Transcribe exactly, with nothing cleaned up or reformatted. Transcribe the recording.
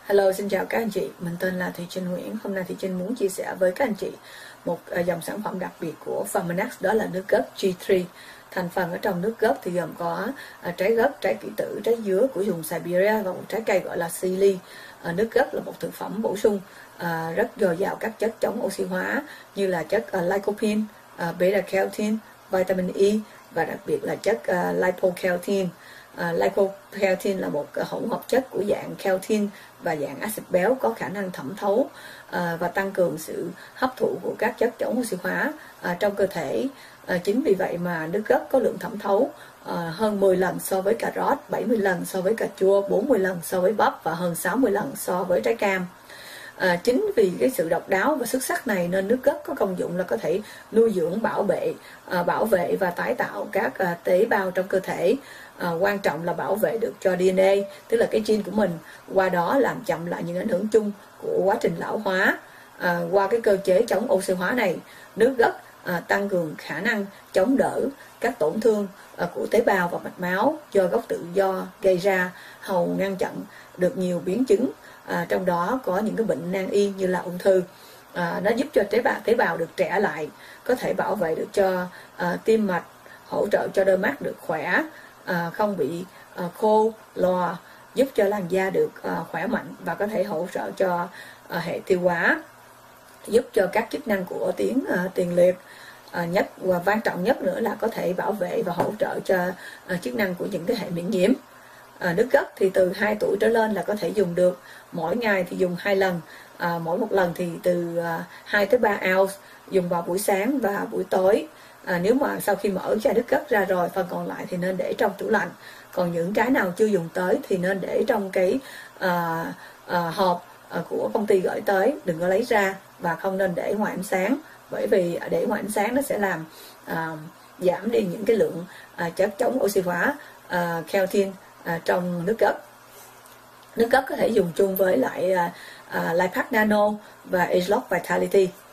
Hello, xin chào các anh chị. Mình tên là Thị Trinh Nguyễn. Hôm nay Thị Trinh muốn chia sẻ với các anh chị một dòng sản phẩm đặc biệt của Pharmanex, đó là nước gấc G ba. Thành phần ở trong nước gấc thì gồm có trái gấc, trái kỷ tử, trái dứa của vùng Siberia và một trái cây gọi là psyllium. Nước gấc là một thực phẩm bổ sung rất dồi dào các chất chống oxy hóa như là chất lycopene, beta-carotene, vitamin E và đặc biệt là chất lipocarotene. Uh, lipoprotein là một hỗn hợp chất của dạng carotene và dạng axit béo có khả năng thẩm thấu uh, và tăng cường sự hấp thụ của các chất chống oxy hóa uh, trong cơ thể. Uh, chính vì vậy mà nước gấc có lượng thẩm thấu uh, hơn mười lần so với cà rốt, bảy mươi lần so với cà chua, bốn mươi lần so với bắp và hơn sáu mươi lần so với trái cam. À, chính vì cái sự độc đáo và xuất sắc này nên nước gấc có công dụng là có thể nuôi dưỡng, bảo vệ, à, bảo vệ và tái tạo các à, tế bào trong cơ thể. À, quan trọng là bảo vệ được cho đê en a, tức là cái gene của mình, qua đó làm chậm lại những ảnh hưởng chung của quá trình lão hóa. À, qua cái cơ chế chống oxy hóa này, nước gấc à, tăng cường khả năng chống đỡ các tổn thương à, của tế bào và mạch máu do gốc tự do gây ra, hầu ngăn chặn được nhiều biến chứng. À, trong đó có những cái bệnh nan y như là ung thư. À, nó giúp cho tế bào tế bào được trẻ lại, có thể bảo vệ được cho à, tim mạch, hỗ trợ cho đôi mắt được khỏe, à, không bị à, khô lòa, giúp cho làn da được à, khỏe mạnh và có thể hỗ trợ cho à, hệ tiêu hóa, giúp cho các chức năng của tuyến à, tiền liệt. À, nhất và quan trọng nhất nữa là có thể bảo vệ và hỗ trợ cho à, chức năng của những cái hệ miễn nhiễm. À, nước gấc thì từ hai tuổi trở lên là có thể dùng được, mỗi ngày thì dùng hai lần, à, mỗi một lần thì từ à, hai tới ba ounce, dùng vào buổi sáng và buổi tối. À, nếu mà sau khi mở chai nước gấc ra rồi, phần còn lại thì nên để trong tủ lạnh, còn những cái nào chưa dùng tới thì nên để trong cái à, à, hộp à, của công ty gửi tới, đừng có lấy ra và không nên để ngoài ánh sáng, bởi vì để ngoài ánh sáng nó sẽ làm à, giảm đi những cái lượng à, chất chống oxy hóa à, carotene À, trong nước gấc. Nước gấc có thể dùng chung với lại à, à, Lipac Nano và Agelog Vitality.